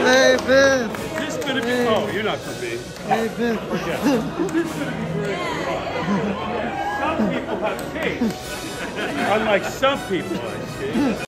Hey, Biff. This is gonna be. Oh, you're not gonna be. Hey, Biff. Some people have taste. Unlike some people, I see.